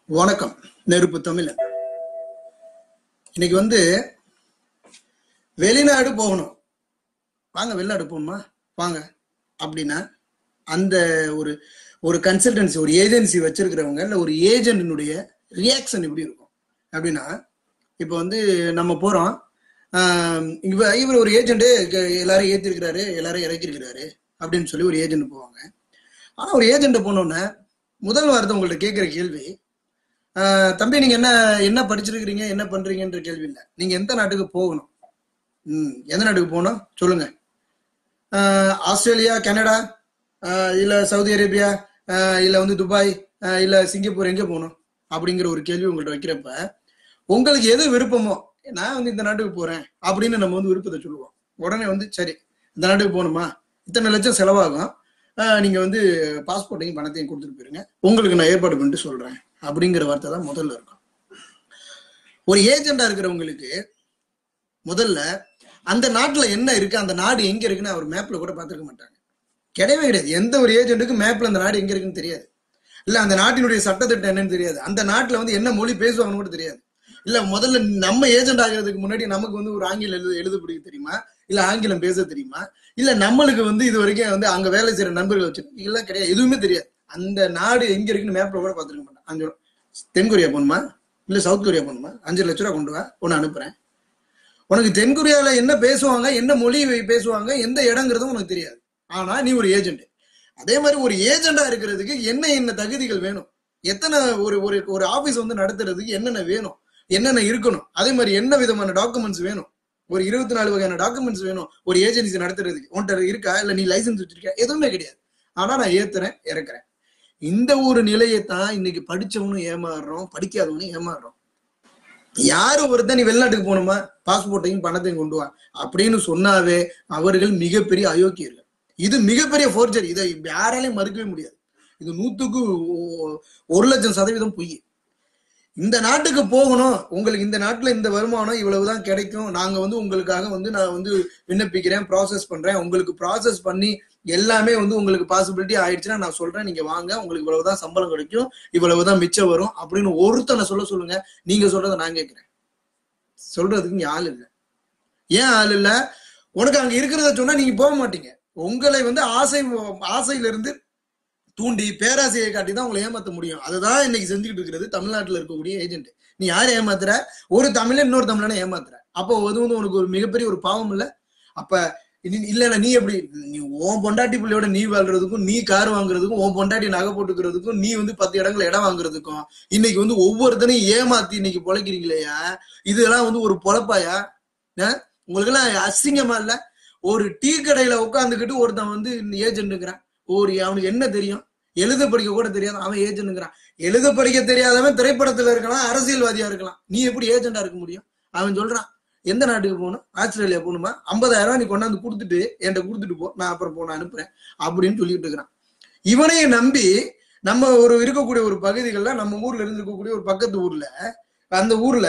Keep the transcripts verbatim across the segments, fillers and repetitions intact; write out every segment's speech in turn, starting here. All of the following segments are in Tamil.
வணக்கம். நெருப்பு தமிழன். இன்னைக்கு வந்து வெளிநாடு போகணும், வாங்க வெளிநாடு போகணுமா வாங்க அப்படின்னா அந்த ஒரு ஒரு கன்சல்டன்சி, ஒரு ஏஜென்சி வச்சிருக்கிறவங்க இல்லை ஒரு ஏஜென்டினுடைய ரியாக்ஷன் எப்படி இருக்கும் அப்படின்னா, இப்போ வந்து நம்ம போறோம், இவ இவர் ஒரு ஏஜென்ட் எல்லாரும் ஏற்றிருக்கிறாரு, எல்லாரும் இறக்கிருக்கிறாரு அப்படின்னு சொல்லி ஒரு ஏஜென்ட் போவாங்க. ஆனா ஒரு ஏஜென்ட் போனோன்னே முதல் வாரத்தை உங்கள்ட்ட கேட்குற கேள்வி, தம்பி நீங்க என்ன என்ன படிச்சிருக்கிறீங்க, என்ன பண்றீங்கன்ற கேள்வி இல்லை, நீங்க எந்த நாட்டுக்கு போகணும், ம் எந்த நாட்டுக்கு போகணும் சொல்லுங்க. ஆஸ்திரேலியா, கனடா, இல்ல சவுதி அரேபியா, இல்ல வந்து துபாய், இல்ல சிங்கப்பூர், எங்க போகணும் அப்படிங்கிற ஒரு கேள்வி உங்கள்ட்ட வைக்கிறப்ப உங்களுக்கு எது விருப்பமோ, நான் வந்து இந்த நாட்டுக்கு போறேன் அப்படின்னு நம்ம வந்து விருப்பத்தை சொல்லுவோம். உடனே வந்து சரி இந்த நாட்டுக்கு போகணுமா, இத்தனை லட்சம் செலவாகும், நீங்க வந்து பாஸ்போர்ட்டையும் பணத்தையும் கொடுத்துட்டு போயிருங்க, உங்களுக்கு நான் ஏற்பாடு பண்ணிட்டு சொல்றேன் அப்படிங்கிற வார்த்தை தான் முதல்ல இருக்கும். ஒரு ஏஜெண்டா இருக்கிறவங்களுக்கு முதல்ல அந்த நாட்டுல என்ன இருக்கு, அந்த நாடு எங்க இருக்குன்னு அவர் மேப்ல கூட பார்த்துருக்க மாட்டாங்க. கிடையவே கிடையாது. எந்த ஒரு ஏஜென்ட்டுக்கும் மேப்ல அந்த நாடு எங்க இருக்குன்னு தெரியாது, இல்ல அந்த நாட்டினுடைய சட்டத்திட்டம் என்னன்னு தெரியாது, அந்த நாட்டுல வந்து என்ன மொழி பேசுவாங்கன்னு கூட தெரியாது. இல்ல முதல்ல நம்ம ஏஜென்ட் ஆகிறதுக்கு முன்னாடி நமக்கு வந்து ஒரு ஆங்கிலம் எழுத எழுத பிடிக்க தெரியுமா, இல்ல ஆங்கிலம் பேச தெரியுமா, இல்ல நம்மளுக்கு வந்து இது வரைக்கும் வந்து அங்க வேலை செய்யற நண்பர்கள் வச்சு இல்ல கிடையாது, எதுவுமே தெரியாது. அந்த நாடு எங்க இருக்குன்னு மேப்ல கூட பார்த்துருக்க மாட்டேன். அஞ்சு தென்கொரியா போகணுமா, இல்ல சவுத் கொரியா போகணுமா, அஞ்சு லட்ச ரூபா கொண்டு வா, ஒன்னு அனுப்புறேன். உனக்கு தென்கொரியால என்ன பேசுவாங்க, என்ன மொழி பேசுவாங்க, எந்த இடங்கிறதும் உனக்கு தெரியாது. ஆனா நீ ஒரு ஏஜென்ட். அதே மாதிரி ஒரு ஏஜெண்டா இருக்கிறதுக்கு என்ன என்ன தகுதிகள் வேணும், எத்தனை ஒரு ஒரு ஆபீஸ் வந்து நடத்துறதுக்கு என்னென்ன வேணும், என்னென்ன இருக்கணும், அதே மாதிரி என்ன விதமான டாக்குமெண்ட்ஸ் வேணும், ஒரு இருபத்தி நாலு வகையான டாக்குமெண்ட்ஸ் வேணும் ஒரு ஏஜென்சி நடத்துறதுக்கு. உன்கிட்ட இருக்கா, இல்ல நீ லைசன்ஸ் வச்சிருக்கா, எதுவுமே கிடையாது. ஆனா நான் ஏத்துறேன் இறக்குறேன். இந்த ஒரு நிலையத்தான் இன்னைக்கு படிச்சவனும் ஏமாறுறோம், படிக்காதவனும் ஏமாறுறோம். யாரு ஒருத்தன் நீ வெளிநாட்டுக்கு போகணுமா, பாஸ்போர்ட்டையும் பணத்தையும் கொண்டு வா அப்படின்னு சொன்னாவே அவர்கள் மிகப்பெரிய அயோக்கியர்கள். இது மிகப்பெரிய ஃபோர்ஜரி. இதை யாராலையும் மறுக்கவே முடியாது. இது நூத்துக்கு ஒரு லட்சம் சதவீதம் பொய். இந்த நாட்டுக்கு போகணும், உங்களுக்கு இந்த நாட்டுல இந்த வருமானம் இவ்வளவுதான் கிடைக்கும், நாங்க வந்து உங்களுக்காக வந்து நான் வந்து விண்ணப்பிக்கிறேன், ப்ராசஸ் பண்றேன், உங்களுக்கு ப்ராசஸ் பண்ணி எல்லாமே வந்து உங்களுக்கு பாசிபிலிட்டி ஆயிடுச்சுன்னா நான் சொல்றேன், நீங்க வாங்க, உங்களுக்கு இவ்வளவுதான் சம்பளம் கிடைக்கும், இவ்வளவுதான் மிச்சம் வரும் அப்படின்னு ஒருத்தனை சொல்ல சொல்லுங்க. நீங்க சொல்றதை நான் கேட்கிறேன். சொல்றதுக்கு இங்க ஆள் இல்லை. ஏன் ஆள் இல்ல? உனக்கு அங்க இருக்கிறத சொன்னா நீங்க போக மாட்டீங்க. உங்களை வந்து ஆசை ஆசையில இருந்து தூண்டி பேராசையை காட்டி தான் உங்களை ஏமாத்த முடியும். அதுதான் இன்னைக்கு செஞ்சுக்கிட்டு இருக்கிறது தமிழ்நாட்டில் இருக்கக்கூடிய ஏஜென்ட். நீ யாரை ஏமாத்துற? ஒரு தமிழன் இன்னொரு தமிழனை ஏமாத்துற. அப்போ அது வந்து உனக்கு ஒரு மிகப்பெரிய ஒரு பாவம் இல்ல? அப்ப இல்ல நீ எப்படி, நீ உன் பொண்டாட்டி பிள்ளையோட நீ வாழ்றதுக்கும், நீ கார் வாங்குறதுக்கும், உன் பொண்டாட்டி நகை போட்டுக்கிறதுக்கும், நீ வந்து பத்து இடங்கள் இடம் வாங்குறதுக்கும் இன்னைக்கு வந்து ஒவ்வொருத்தனையும் ஏமாத்தி இன்னைக்கு பொழைக்கிறீங்களேயா, இதெல்லாம் வந்து ஒரு பொழப்பாயா? உங்களுக்கு எல்லாம் அசிங்கமா இல்ல? ஒரு டீ கடையில உட்காந்துக்கிட்டு ஒருத்தன் வந்து ஏஜென்ட்ங்கிறான். ஒரு அவனுக்கு என்ன தெரியும், எழுத படிக்க கூட தெரியாது, அவன் ஏஜென்ட்ங்கிறான். எழுத படிக்க தெரியாதவன் திரைப்படத்துல இருக்கலாம், அரசியல்வாதியா இருக்கலாம், நீ எப்படி ஏஜென்டா இருக்க முடியும்? அவன் சொல்றான் எந்த நாட்டுக்கு போகணும், ஆஸ்திரேலியா போகணுமா, ஐம்பதாயிரம் ரூபாய் நீ கொண்டாந்து கொடுத்துட்டு என்கிட்ட கொடுத்துட்டு போ, நான் அப்புறம் போன அனுப்புறேன் அப்படின்னு சொல்லிட்டு இருக்கிறான். இவனைய நம்பி நம்ம ஒரு இருக்கக்கூடிய ஒரு பகுதிகள்ல, நம்ம ஊர்ல இருந்து இருக்கக்கூடிய ஒரு பக்கத்து ஊர்ல, அந்த ஊர்ல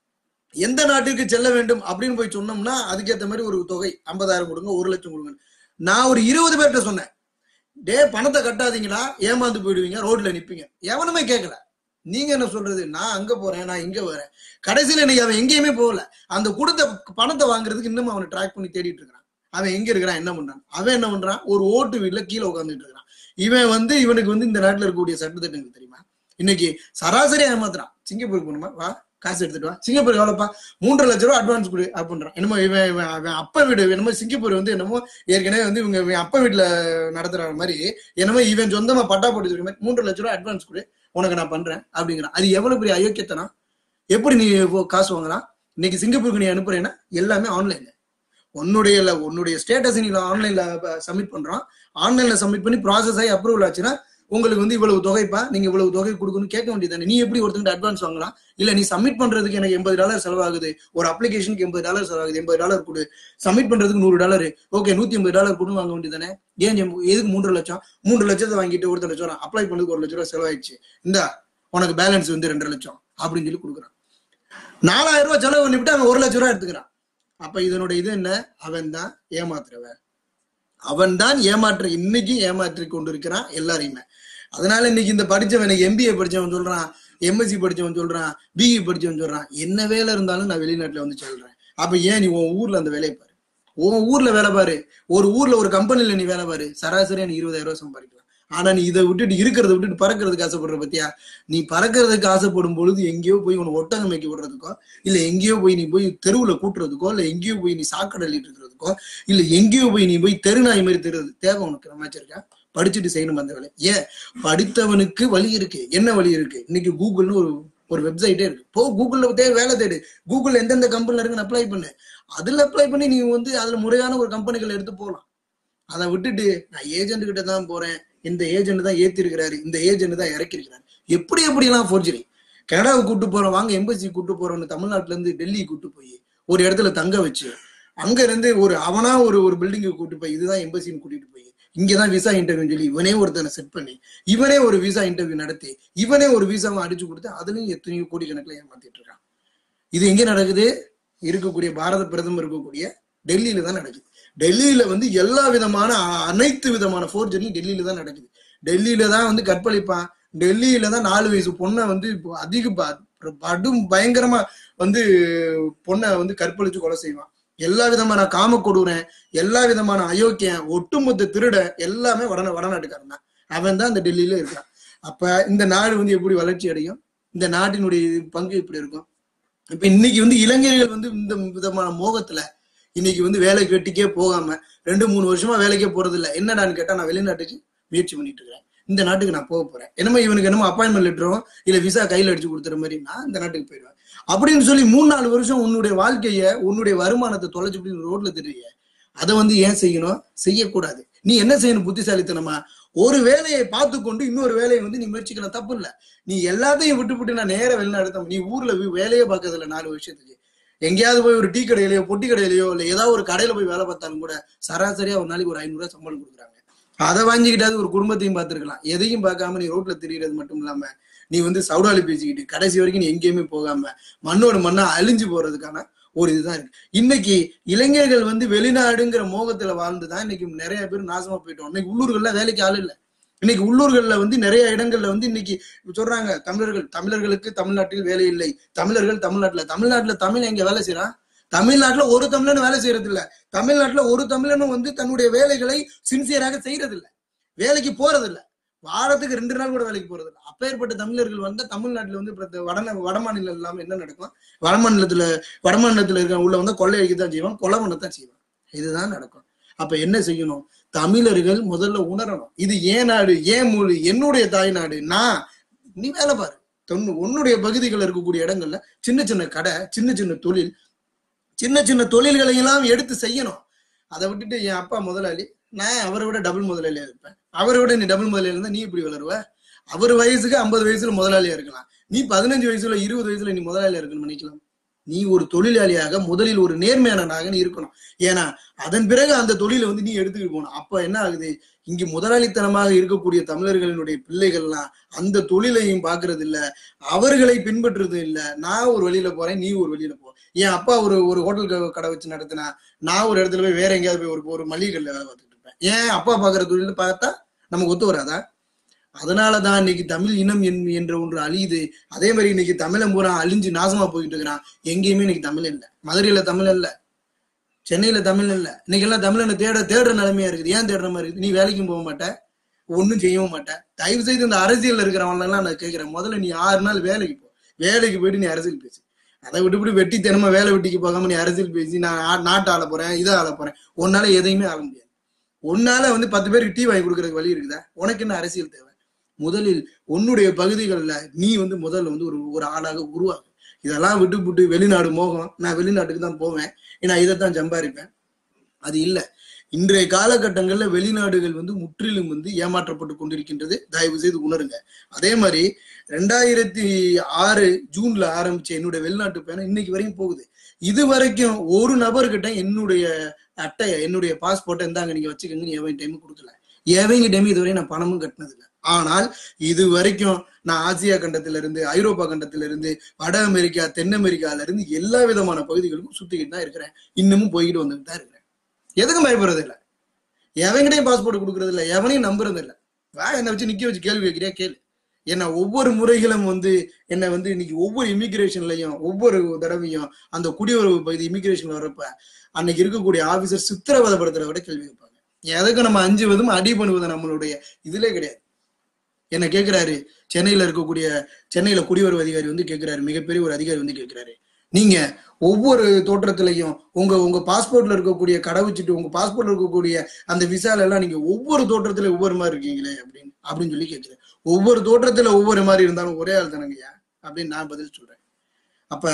எந்த நாட்டுக்கு செல்ல வேண்டும் அப்படின்னு போய் சொன்னோம்னா அதுக்கேற்ற மாதிரி ஒரு தொகை, ஐம்பதாயிரம் கொடுங்க, ஒரு லட்சம் கொடுங்க. நான் ஒரு இருபது பேர்கிட்ட சொன்னேன், டே பணத்தை கட்டாதீங்களா, ஏமாந்து போயிடுவீங்க, ரோட்ல நிப்பீங்க. எவனுமே கேட்கல. நீங்க என்ன சொல்றது, நான் அங்க போறேன், நான் இங்க வரேன். கடைசியில இன்னைக்கு அவன் எங்கேயுமே போகல. அந்த கொடுத்த பணத்தை வாங்குறதுக்கு இன்னும் அவனை ட்ராக் பண்ணி தேடிட்டு இருக்கிறான். அவன் எங்க இருக்கிறான், என்ன பண்றான்? அவன் என்ன பண்றான், ஒரு ஓட்டு வீட்டுல கீழே உட்காந்துட்டு இருக்கிறான். இவன் வந்து இவனுக்கு வந்து இந்த நாட்டுல இருக்கக்கூடிய சட்டத்திட்டங்கள் தெரியுமா? இன்னைக்கு சராசரியா ஏமாத்துறான். சிங்கப்பூருக்கு போகணுமா, வா காசு எடுத்துட்டு வா, சிங்கப்பூர் எவ்வளோப்பா, மூன்றரை லட்ச ரூபா அட்வான்ஸ் கொடு அப்படின்றான். என்னமோ இவன் இவன் அப்பா வீடு, என்னமோ சிங்கப்பூர் வந்து என்னமோ ஏற்கனவே வந்து இவங்க அப்பா வீட்டுல நடத்துற மாதிரி, என்னமோ இவன் சொந்தமா பட்டா போட்டு இருக்க மாதிரி மூன்றரை லட்ச ரூபா அட்வான்ஸ் கொடு, உனக்கு நான் பண்றேன் அப்படிங்கிறான். அது எவ்வளவு பெரிய அயோக்கியத்தனா? எப்படி நீ காசு வாங்கலாம்? இன்னைக்கு சிங்கப்பூருக்கு நீ அனுப்புறேன்னா எல்லாமே ஆன்லைன்ல, உன்னுடைய உன்னுடைய ஸ்டேட்டஸ் நீ ஆன்லைன்ல சப்மிட் பண்றான், ஆன்லைன்ல சப்மிட் பண்ணி ப்ராசஸ் ஆகி அப்ரூவல் ஆச்சுன்னா உங்களுக்கு வந்து இவ்வளவு தொகைப்பா, நீங்க இவ்வளவு தொகை கொடுக்கணும்னு கேட்க வேண்டியதானே. நீ எப்படி ஒருத்தங்க அட்வான்ஸ் வாங்கலாம்? இல்ல நீ சப்மிட் பண்றதுக்கு எனக்கு எண்பது டாலர் செலவாகுது, ஒரு அப்ளிகேஷனுக்கு எண்பது டாலர் செலவாகுது, எண்பது டாலர் கொடு, சப்மிட் பண்றதுக்கு நூறு டாலர், ஓகே நூத்தி ஐம்பது டாலர் கொடு வாங்க வேண்டியதானே. ஏன் எதுக்கு மூன்று லட்சம் மூன்று லட்சத்தை வாங்கிட்டு ஒருத்தர் லட்சம் அப்ளை பண்ணதுக்கு ஒரு லட்சம் ரூபாய் செலவாயிடுச்சு, இந்த உனக்கு பேலன்ஸ் வந்து ரெண்டரை லட்சம் அப்படின்னு சொல்லி கொடுக்குறான். நாலாயிரம் ரூபாய் செலவு பண்ணிவிட்டு அவன் ஒரு லட்சம் ரூபாய் எடுத்துக்கிறான். அப்ப இதனுடைய இது என்ன? அவன் தான் ஏமாத்துறவன், அவன் தான் ஏமாற்ற இன்னைக்கு ஏமாற்றி கொண்டிருக்கிறான் எல்லாரையுமே. அதனால இன்னைக்கு இந்த படிச்சவன், எம்பிஏ படிச்சவன் சொல்றான், எம்எஸ்சி படிச்சவன் சொல்றான், பிஇ படிச்சவன் சொல்றான், என்ன வேலை இருந்தாலும் நான் வெளிநாட்டுல வந்து சொல்றேன். அப்ப ஏன் நீ உன் ஊர்ல அந்த வேலையை பாரு, உன் ஊர்ல வேலை பாரு, ஒரு ஊர்ல ஒரு கம்பெனில நீ வேலை பாரு, சராசரியா நீ இருபதாயிரம் ரூபாய் சம்பாதிக்கலாம். ஆனா நீ இதை விட்டுட்டு இருக்கிறத விட்டுட்டு பறக்கிறதுக்கு ஆசைப்படுற பத்தியா? நீ பறக்கிறதுக்கு ஆசைப்படும் பொழுது எங்கேயோ போய் உன்னை ஒட்டகம் மேய்க்க விடுறதுக்கோ, இல்ல எங்கேயோ போய் நீ போய் தெருவுல கூட்டுறதுக்கோ, இல்ல எங்கேயோ போய் நீ சாக்கடை அள்ளிட்டு இருக்கிறதுக்கோ, இல்ல எங்கேயோ போய் நீ போய் தெருநாய் மாதிரி தெரியுது தேவை உனக்கு? நம்மச்சிருக்கா படிச்சுட்டு செய்யணும் அந்த வேலை. ஏன்? படித்தவனுக்கு வழி இருக்கு. என்ன வழி இருக்கு? இன்னைக்கு கூகுள்னு ஒரு ஒரு வெப்சைட்டே இருக்கு. போ கூகுள்ல தேவை வேலை தேடு. கூகுள்ல எந்தெந்த கம்பெனில இருக்குன்னு அப்ளை பண்ணு. அதுல அப்ளை பண்ணி நீ வந்து அதுல முறையான ஒரு கம்பெனிகள் எடுத்து போகலாம். அதை விட்டுட்டு நான் ஏஜென்ட் கிட்ட தான் போறேன், இந்த ஏஜென்ட் தான் ஏத்தி இருக்கிறாரு, இந்த ஏஜென்ட் தான் இறக்கி இருக்கிறாரு, எப்படி எப்படி எல்லாம் போர்ஜரி. கனடாவுக்கு கூட்டு போறோம், வாங்க எம்பசி கூட்டு போறோம்னு தமிழ்நாட்டுல இருந்து டெல்லி கூட்டு போய் ஒரு இடத்துல தங்க வச்சு, அங்க இருந்து ஒரு அவனா ஒரு ஒரு பில்டிங்கு கூட்டு போய் இதுதான் எம்பசின்னு கூட்டிட்டு போய் இங்கதான் விசா இன்டர்வியூ சொல்லி இவனே ஒருத்தனை செட் பண்ணி இவனே ஒரு விசா இன்டர்வியூ நடத்தி இவனே ஒரு விசாவை அடிச்சு கொடுத்து அதுலயும் எத்தனையோ கோடி கணக்குல ஏமாத்திட்டு இருக்கான். இது எங்க நடக்குது? இருக்கக்கூடிய பாரத பிரதமர் இருக்கக்கூடிய டெல்லியில தான் நடக்குது. டெல்லியில வந்து எல்லா விதமான அனைத்து விதமான போர்ஜரியும் டெல்லியில தான் நடக்குது. டெல்லியில தான் வந்து கற்பழிப்பான், டெல்லியில தான் நாலு வயசு பொண்ணை வந்து அதிக படும் பயங்கரமா வந்து பொண்ணை வந்து கற்பழிச்சு கொலை செய்வான். எல்லா விதமான காம கொடுறேன், எல்லா விதமான அயோக்கியன், ஒட்டுமொத்த திருட எல்லாமே வட வடநாட்டுக்காரன் தான். அவன் தான் இந்த டெல்லியில இருக்கான். அப்ப இந்த நாடு வந்து எப்படி வளர்ச்சி அடையும்? இந்த நாட்டினுடைய பங்கு எப்படி இருக்கும்? இப்ப இன்னைக்கு வந்து இளைஞர்கள் வந்து இந்த விதமான மோகத்துல இன்னைக்கு வந்து வேலைக்கு வெட்டிக்கே போகாம ரெண்டு மூணு வருஷமா வேலைக்கே போறது இல்லை. என்னடான்னு கேட்டா நான் வெளிநாட்டுக்கு முயற்சி பண்ணிட்டு இருக்கிறேன், இந்த நாட்டுக்கு நான் போக போறேன், என்னமோ இவனுக்கு என்னமோ அப்பாயின்மெண்ட் லெட்டரும் இல்ல விசா கையில அடிச்சு கொடுத்துற மாதிரி நான் இந்த நாட்டுக்கு போயிடுவேன் அப்படின்னு சொல்லி மூணு நாலு வருஷம் உன்னுடைய வாழ்க்கைய உன்னுடைய வருமானத்தை தொலைச்சு ரோட்ல தெரியுங்க. அதை வந்து ஏன் செய்யணும்? செய்யக்கூடாது. நீ என்ன செய்யணும்? புத்திசாலித்தனமா ஒரு வேலையை பார்த்து கொண்டு இன்னொரு வேலையை வந்து நீ முயற்சிக்கலாம், தப்பு இல்லை. நீ எல்லாத்தையும் விட்டுவிட்டு நான் நேர வெளிநாடு, நீ ஊர்ல வேலையே பார்க்கறது இல்லை நாலு வருஷத்துக்கு. எங்கேயாவது போய் ஒரு டீ கடையிலயோ பொட்டி கடையிலயோ இல்ல ஏதாவது ஒரு கடையில போய் வேலை பார்த்தாலும் கூட சராசரியா ஒரு நாளைக்கு ஒரு ஐநூறு ரூபாய் சம்பளம் கொடுக்குறாங்க. அதை வாங்கிக்கிட்டாவது ஒரு குடும்பத்தையும் பார்த்துருக்கலாம். எதையும் பார்க்காம நீ ரோட்ல திரிகிறது மட்டும் இல்லாம நீ வந்து சவுடாலி பேசிக்கிட்டு கடைசி வரைக்கும் நீ எங்கேயுமே போகாம மண்ணோடு மண்ணா அழிஞ்சு போறதுக்கான ஒரு இதுதான் இருக்கு. இன்னைக்கு இளைஞர்கள் வந்து வெளிநாடுங்கிற மோகத்துல வாழ்ந்துதான் இன்னைக்கு நிறைய பேர் நாசமா போயிட்டோம். இன்னைக்கு உள்ளூர்கள்ல வேலைக்கு ஆள் இல்லை. இன்னைக்கு உள்ளூர்கள்ல வந்து நிறைய இடங்கள்ல வந்து இன்னைக்கு சொல்றாங்க தமிழர்கள் தமிழர்களுக்கு தமிழ்நாட்டில் வேலை இல்லை, தமிழர்கள் தமிழ்நாட்டுல தமிழ்நாட்டுல தமிழ் எங்க வேலை செய்யறான்? தமிழ்நாட்டுல ஒரு தமிழனும் வேலை செய்யறது இல்ல. தமிழ்நாட்டுல ஒரு தமிழனும் வந்து தன்னுடைய வேலைகளை சின்சியராக செய்யறது இல்ல, வேலைக்கு போறது இல்ல, வாரத்துக்கு ரெண்டு நாள் கூட வேலைக்கு போறது இல்லை. அப்பேற்பட்ட தமிழர்கள் வந்து தமிழ்நாட்டுல வந்து வட வட மாநிலம் இல்லாம என்ன நடக்கும்? வட மாநிலத்துல வட மாநிலத்துல இருக்க உள்ள வந்து கொள்ளை அடிக்கத்தான் செய்வான், கொலை பண்ணத்தான் செய்வான். இதுதான் நடக்கும். அப்ப என்ன செய்யணும்? தமிழர்கள் முதல்ல உணரணும், இது ஏன் நாடு, ஏன் மொழி, என்னுடைய தாய்நாடு. நான் நீ வேலை பாரு. தொன்னு உன்னுடைய பகுதிகள் இருக்கக்கூடிய இடங்கள்ல சின்ன சின்ன கடை, சின்ன சின்ன தொழில், சின்ன சின்ன தொழில்களை எல்லாம் எடுத்து செய்யணும். அதை விட்டுட்டு என் அப்பா முதலாளி, நான் அவரை விட டபுள் முதலாளியா இருப்பேன், அவரை விட நீ டபுள் முதலாளியா இருந்தா நீ இப்படி வளருவ? அவர் வயசுக்கு ஐம்பது வயசுல முதலாளியா இருக்கலாம், நீ பதினஞ்சு வயசுல இருபது வயசுல நீ முதலாளியா இருக்கணும்னு நினைக்கலாம். நீ ஒரு தொழிலாளியாக முதலில் ஒரு நேர்மையானனாக நீ இருக்கணும். ஏன்னா அதன் பிறகு அந்த தொழிலை வந்து நீ எடுத்துக்கிட்டு போகணும். அப்ப என்ன ஆகுது? இங்கு முதலாளித்தனமாக இருக்கக்கூடிய தமிழர்களினுடைய பிள்ளைகள்லாம் அந்த தொழிலையும் பாக்குறது இல்ல, அவர்களை பின்பற்றுறது இல்ல. நான் ஒரு வழியில போறேன், நீ ஒரு வழியில போ. என் அப்பா ஒரு ஒரு ஹோட்டல் கடை வச்சு நடத்தினா நான் ஒரு இடத்துல போய் வேற எங்கேயாவது போய் ஒரு ஒரு மளிகை கடையில வேலை பார்த்துட்டு இருப்பேன். ஏன் அப்பா பாக்குற தொழில பார்த்தா நமக்கு ஒத்து வராதா? அதனாலதான் இன்னைக்கு தமிழ் இனம் என்ற ஒன்று அழியுது. அதே மாதிரி இன்னைக்கு தமிழன் பூரா அழிஞ்சு நாசமா போயிட்டு இருக்கிறான். எங்கேயுமே இன்னைக்கு தமிழ் இல்லை. மதுரையில தமிழ் இல்ல, சென்னையில தமிழ் இல்ல. இன்னைக்கு எல்லாம் தமிழனை தேட தேடுற நிலைமையா இருக்குது. ஏன் தேடுற மாதிரி இருக்குது? நீ வேலைக்கும் போக மாட்ட, ஒன்னும் செய்யவும் மாட்டேன். தயவு செய்து இந்த அரசியல் இருக்கிறவங்க எல்லாம் நான் கேட்கிறேன், முதல்ல நீ ஆறு நாள் வேலைக்கு போ, வேலைக்கு போயிட்டு நீ அரசியல் பேசு. அதை விட்டுவிட்டு வெட்டி தினமா வேலை வெட்டிக்கு போகாம நீ அரசியல் பேசி நான் நாட்டை ஆள போறேன், இதை ஆள போறேன், உன்னால எதையுமே ஆள முடியாது. உன்னால வந்து பத்து பேருக்கு டீ வாங்கி கொடுக்கறதுக்கு வழி இருக்குதா? உனக்கு என்ன அரசியல் தேவை? முதலில் உன்னுடைய பகுதிகளில் நீ வந்து முதல்ல வந்து ஒரு ஒரு ஆளாக உருவாகும். இதெல்லாம் விட்டு விட்டு வெளிநாடு மோகம், நான் வெளிநாட்டுக்கு தான் போவேன், ஏன்னா இதைத்தான் சம்பாதிப்பேன், அது இல்லை. இன்றைய காலகட்டங்கள்ல வெளிநாடுகள் வந்து முற்றிலும் வந்து ஏமாற்றப்பட்டு கொண்டிருக்கின்றது. தயவு செய்து உணருங்க. அதே மாதிரி ரெண்டாயிரத்தி ஆறு ஜூன்ல ஆரம்பிச்ச என்னுடைய வெளிநாட்டு பயணம் இன்னைக்கு வரைக்கும் போகுது. இது வரைக்கும் ஒரு நபர்கிட்ட என்னுடைய அட்டைய என்னுடைய பாஸ்போர்ட்டை இருந்தாங்க நீங்க வச்சுக்கோங்க எவன் டைம் கொடுக்கல, எவங்க டைம் இதுவரை நான் பணமும் கட்டினது இல்லை. ஆனால் இது வரைக்கும் நான் ஆசியா கண்டத்தில இருந்து ஐரோப்பா கண்டத்தில இருந்து வட அமெரிக்கா தென் அமெரிக்கால இருந்து எல்லா விதமான பகுதிகளுக்கும் சுத்திக்கிட்டு தான் இருக்கிறேன். இன்னமும் போய்கிட்டு வந்துட்டு தான் இருக்கிறேன். எதுக்கும் பயப்படுறது இல்லை, எவங்கிட்டையும் பாஸ்போர்ட் கொடுக்கறது இல்லை, எவனையும் நம்புறது இல்லை. வா என்னை வச்சு நிக்க வச்சு கேள்வி வைக்கிறியா கேளு, ஏன்னா ஒவ்வொரு முறைகளும் வந்து என்ன வந்து இன்னைக்கு ஒவ்வொரு இமிகிரேஷன்லயும் ஒவ்வொரு தடவையும் அந்த குடியுறவு பகுதி இமிகிரேஷன் வர்றப்ப அன்னைக்கு இருக்கக்கூடிய ஆபீசர் சித்திரவதைப்படுத்துறத விட கேள்வி கேட்பாங்க. எதுக்கு நம்ம அஞ்சுவதும் அடி பண்ணுவதும் நம்மளுடைய இதுலே கிடையாது. என்ன கேட்கிறாரு, சென்னையில இருக்கக்கூடிய சென்னையில குடியுறவு அதிகாரி வந்து கேட்கிறாரு, மிகப்பெரிய ஒரு அதிகாரி வந்து கேட்கிறாரு, நீங்க ஒவ்வொரு தோற்றத்திலையும் உங்க உங்க பாஸ்போர்ட்ல இருக்கக்கூடிய கடவுச்சிட்டு உங்க பாஸ்போர்ட்ல இருக்கக்கூடிய அந்த விசால எல்லாம் நீங்க ஒவ்வொரு தோற்றத்துல ஒவ்வொரு மாதிரி இருக்கீங்களே அப்படின்னு அப்படின்னு சொல்லி கேட்கிறேன். ஒவ்வொரு தோற்றத்துல ஒவ்வொரு மாதிரி இருந்தாலும் ஒரே ஆள் தானங்கய்யா அப்படின்னு நான் பதில் சொல்றேன். அப்ப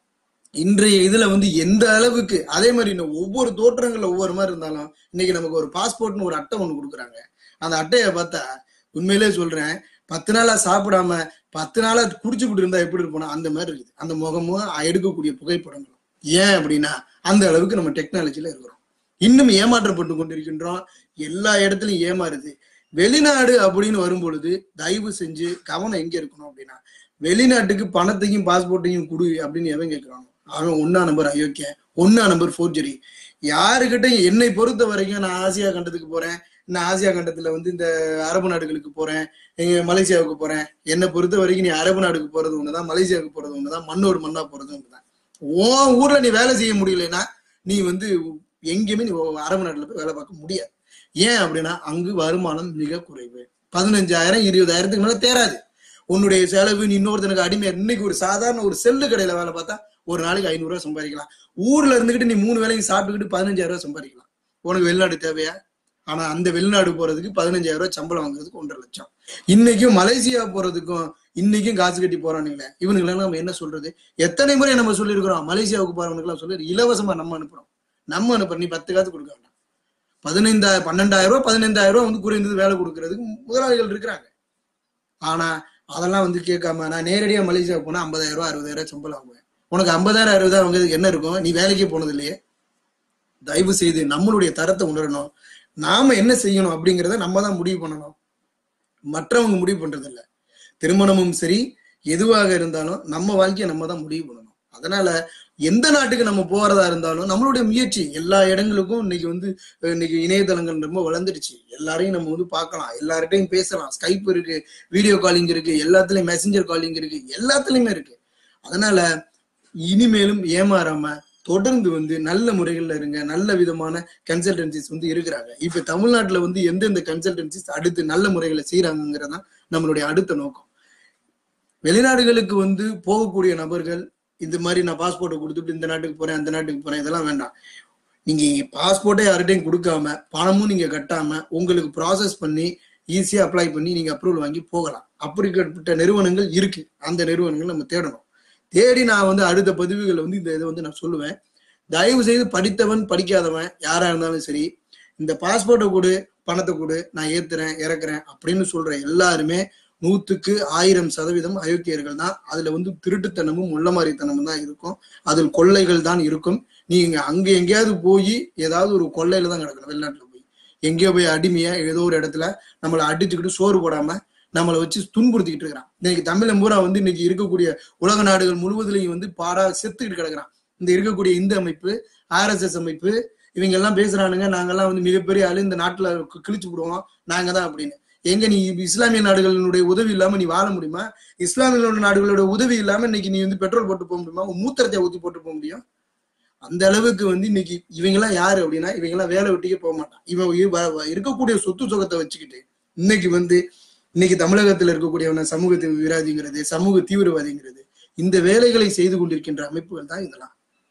இன்றைய இதுல வந்து எந்த அளவுக்கு அதே மாதிரி இன்னும் ஒவ்வொரு தோற்றங்கள்ல ஒவ்வொரு மாதிரி இருந்தாலும் இன்னைக்கு நமக்கு ஒரு பாஸ்போர்ட்னு ஒரு அட்டை ஒண்ணு கொடுக்குறாங்க. அந்த அட்டையை பார்த்தா உண்மையிலே சொல்றேன், பத்து நாளா சாப்பிடாம பத்து நாளா குடிச்சுக்கிட்டு இருந்தா எப்படி இருப்போம் அந்த மாதிரி இருக்குது அந்த முகமும் எடுக்கக்கூடிய புகைப்படங்களும். ஏன் அப்படின்னா அந்த அளவுக்கு நம்ம டெக்னாலஜில இருக்கிறோம். இன்னும் ஏமாற்றப்பட்டு கொண்டிருக்கின்றோம். எல்லா இடத்துலயும் ஏமாறுது. வெளிநாடு அப்படின்னு வரும் பொழுது தயவு செஞ்சு கவனம் எங்க இருக்கணும் அப்படின்னா, வெளிநாட்டுக்கு பணத்தையும் பாஸ்போர்ட்டையும் கொடு அப்படின்னு எவன் கேட்கிறானோ அவன் ஒன்னா நம்பர் அயோக்கிய, ஒன்னா நம்பர் ஃபோர்ஜரி. யாருக்கிட்ட என்னை பொறுத்த வரைக்கும் நான் ஆசியா கண்டத்துக்கு போறேன், நான் ஆசியா கண்டத்துல வந்து இந்த அரபு நாடுகளுக்கு போறேன், மலேசியாவுக்கு போறேன். என்னை பொறுத்த வரைக்கும் நீ அரபு நாடுக்கு போறது ஒண்ணுதான், மலேசியாவுக்கு போறது ஒண்ணுதான், மண்ணோடு மண்ணா போறது ஒண்ணுதான். உன் ஊர்ல நீ வேலை செய்ய முடியலன்னா நீ வந்து எங்கேயுமே நீ அரபு நாட்டுல போய் வேலை பார்க்க முடியாது. ஏன் அப்படின்னா அங்கு வருமானம் மிக குறைவு. பதினஞ்சாயிரம் இருபதாயிரத்துக்கு மேல தேராது. உன்னுடைய செலவு நீ இன்னொருத்தனுக்கு அடிமை. இன்னைக்கு ஒரு சாதாரண ஒரு செல்லு கடையில வேலை பார்த்தா ஒரு நாளைக்கு ஐநூறு ரூபாய் சம்பாதிக்கலாம். ஊர்ல இருந்துகிட்டு நீ மூணு வேலையும் சாப்பிட்டுக்கிட்டு பதினஞ்சாயிரம் ரூபாய் சம்பாதிக்கலாம். உனக்கு வெளிநாடு தேவையா? ஆனா அந்த வெளிநாடு போறதுக்கு பதினஞ்சாயிரம் ரூபாய் சம்பளம் வாங்குறதுக்கு ஒன்றரை லட்சம். இன்னைக்கும் மலேசியா போறதுக்கும் இன்னைக்கும் காசு கட்டி போறானுங்களே, இவனுக்கு நம்ம என்ன சொல்றது? எத்தனை முறை நம்ம சொல்லியிருக்கிறோம், மலேசியாவுக்கு போறவனுக்கு எல்லாம் சொல்லி இலவசமா நம்ம அனுப்புறோம். நம்ம அனுப்புறோம், நீ பத்து காசு கொடுக்க வேண்டாம். பதினைந்தாயிரம் பன்னெண்டாயிரம் ரூபாய் பதினைந்தாயிரம் ரூபாய் வந்து குறைந்தது வேலை கொடுக்கறதுக்கு முதலாளிகள் இருக்கிறாங்க. ஆனா அதெல்லாம் வந்து கேட்காம நான் நேரடியா மலேசியாவுக்கு போனா ஐம்பதாயிரம் ரூபாய் அறுபதாயிரம் ரூபாய் சம்பளம் வாங்குவேன். உனக்கு ஐம்பதாயிரம் அறுபதாயிரம் வாங்குறதுக்கு என்ன இருக்கும்? நீ வேலைக்கே போனது இல்லையே. தயவு செய்து நம்மளுடைய தரத்தை உணரணும். நாம என்ன செய்யணும் அப்படிங்கிறத நம்ம தான் முடிவு பண்ணணும். மற்றவங்க முடிவு பண்றது இல்லை. திருமணமும் சரி எதுவாக இருந்தாலும் நம்ம வாழ்க்கையை நம்ம தான் முடிவு பண்ணணும். அதனால எந்த நாட்டுக்கு நம்ம போறதா இருந்தாலும் நம்மளுடைய முயற்சி எல்லா இடங்களுக்கும் இன்னைக்கு வந்து இன்னைக்கு இணையதளங்கள் ரொம்ப வளர்ந்துடுச்சு. எல்லாரையும் நம்ம வந்து பார்க்கலாம், எல்லார்கிட்டையும் பேசலாம். ஸ்கைப் இருக்கு, வீடியோ காலிங் இருக்கு, எல்லாத்துலயும் மெசஞ்சர் காலிங் இருக்கு, எல்லாத்துலயுமே இருக்கு. அதனால இனிமேலும் ஏமாறாம தொடர்ந்து வந்து நல்ல முறைகள்ல இருங்க. நல்ல விதமான கன்சல்டன்சிஸ் வந்து இருக்கிறாங்க. இப்ப தமிழ்நாட்டுல வந்து எந்தெந்த கன்சல்டன்சிஸ் அடுத்து நல்ல முறைகளை செய்யறாங்கிறதான் நம்மளுடைய அடுத்த நோக்கம். வெளிநாடுகளுக்கு வந்து போகக்கூடிய நபர்கள் இந்த மாதிரி நான் பாஸ்போர்ட்டை கொடுத்துட்டு இந்த நாட்டுக்கு போறேன் அந்த நாட்டுக்கு போறேன் இதெல்லாம் வேண்டாம். நீங்க பாஸ்போர்ட்டை யார்கிட்டையும் கொடுக்காம பணமும் நீங்க கட்டாம உங்களுக்கு ப்ராசஸ் பண்ணி ஈஸியா அப்ளை பண்ணி நீங்க அப்ரூவல் வாங்கி போகலாம். அப்படிப்பட்ட நிறுவனங்கள் இருக்கு. அந்த நிறுவனங்கள் நம்ம தேடணும். தேடி நான் வந்து அடுத்த பதிவுகளை வந்து இந்த இதை வந்து நான் சொல்லுவேன். தயவு செய்து படித்தவன் படிக்காதவன் யாரா இருந்தாலும் சரி, இந்த பாஸ்போர்ட்டை கொடு, பணத்தை கொடு, நான் ஏத்துறேன் இறக்குறேன் அப்படின்னு சொல்ற எல்லாருமே நூத்துக்கு ஆயிரம் சதவீதம் அயோக்கியர்கள் தான். அதுல வந்து திருட்டுத்தனமும் முள்ளமாரித்தனமும் தான் இருக்கும். அதில் கொள்ளைகள் தான் இருக்கும். நீங்க அங்க எங்கேயாவது போய் ஏதாவது ஒரு கொள்ளையில தான் கிடக்கணும். வெளிநாட்டுல போய் எங்கேயோ போய் அடிமையா ஏதோ ஒரு இடத்துல நம்மளை அடிச்சுக்கிட்டு சோறு போடாம நம்மளை வச்சு துன்புறுத்திக்கிட்டு இருக்கிறான். இன்னைக்கு தமிழன் பூரா வந்து இன்னைக்கு இருக்கக்கூடிய உலக நாடுகள் முழுவதுலையும் வந்து பாடா செத்துக்கிட்டு கிடக்குறான். இந்த இருக்கக்கூடிய இந்த அமைப்பு, ஆர் எஸ் எஸ் அமைப்பு, இவங்க எல்லாம் பேசுறானுங்க, நாங்கெல்லாம் வந்து மிகப்பெரிய ஆளு, இந்த நாட்டுல கிழிச்சு விடுவோம் நாங்க தான் அப்படின்னு. எங்க நீ இஸ்லாமிய நாடுகளுடைய உதவி இல்லாம நீ வாழ முடியுமா? இஸ்லாமிய நாடுகளோட உதவி இல்லாம இன்னைக்கு நீ வந்து பெட்ரோல் போட்டு போக முடியுமா? மூத்திரத்தை ஊத்தி போட்டு போக முடியும்? அந்த அளவுக்கு வந்து இன்னைக்கு இவங்க எல்லாம் யாரு அப்படின்னா, இவங்க எல்லாம் வேலை விட்டுக்கே போக மாட்டான். இவன் இருக்கக்கூடிய சொத்து சுகத்தை வச்சுக்கிட்டு இன்னைக்கு வந்து இன்னைக்கு தமிழகத்துல இருக்கக்கூடியவன சமூக விரோதிங்கிறது, சமூக தீவிரவாதிங்கிறது, இந்த வேலைகளை செய்து கொண்டிருக்கின்ற அமைப்புகள் தான் இதெல்லாம்.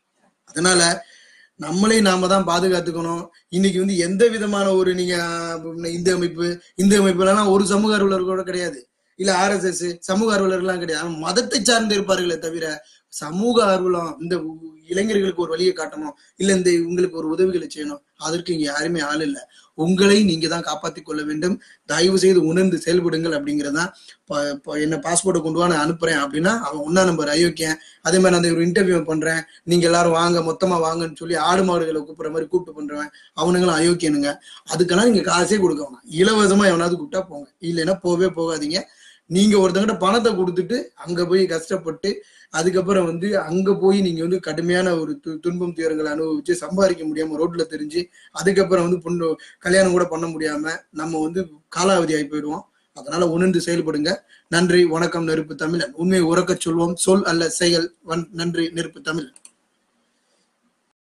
அதனால நம்மளே நாம தான் பாதுகாத்துக்கணும். இன்னைக்கு வந்து எந்த விதமான ஒரு நீங்க இந்த அமைப்பு இந்த அமைப்புலாம் ஒரு சமூக ஆர்வலர் கூட கிடையாது, இல்ல ஆர் எஸ் எஸ் சமூக ஆர்வலர்லாம் கிடையாது. மதத்தை சார்ந்து இருப்பார்களே தவிர சமூக ஆர்வலம் இந்த இளைஞர்களுக்கு ஒரு வழியை காட்டணும், இல்ல இந்த இவங்களுக்கு ஒரு உதவிகளை செய்யணும், அதற்கு இங்க யாருமே ஆள் இல்லை. உங்களை நீங்க தான் காப்பாத்தி கொள்ள வேண்டும். தயவு செய்து உணர்ந்து செயல்படுங்கள் அப்படிங்கிறதான். என்ன பாஸ்போர்ட்டை கொண்டு வா நான் அனுப்புறேன் அப்படின்னா அவன் ஒன்னா நம்பர் அயோக்கியன். அதே மாதிரி அந்த ஒரு இன்டர்வியூ பண்றேன், நீங்க எல்லாரும் வாங்க மொத்தமா வாங்கன்னு சொல்லி ஆடு மாடுகளை கூப்பிடுற மாதிரி கூப்பிட்டு பண்றவன் அவனுங்களும் அயோக்கியனுங்க. அதுக்கெல்லாம் நீங்க காசே கொடுக்க வேணாம். இலவசமா எவனாவது கூப்பிட்டா போங்க, இல்லைன்னா போவே போகாதீங்க. நீங்க ஒருத்தங்கிட்ட பணத்தை கொடுத்துட்டு அங்க போய் கஷ்டப்பட்டு அதுக்கப்புறம் வந்து அங்க போய் நீங்க வந்து கடுமையான ஒரு து துன்பம் துயரங்களை அனுபவிச்சு சம்பாதிக்க முடியாம ரோட்ல தெரிஞ்சு அதுக்கப்புறம் வந்து பொண்ணு கல்யாணம் கூட பண்ண முடியாம நம்ம வந்து காலாவதி ஆகி போயிடுவோம். அதனால உணர்ந்து செயல்படுங்க. நன்றி, வணக்கம் நெருப்பு தமிழன். உண்மையை உறக்கச் சொல்வோம், சொல் அல்ல செயல். நன்றி நெருப்பு தமிழன்.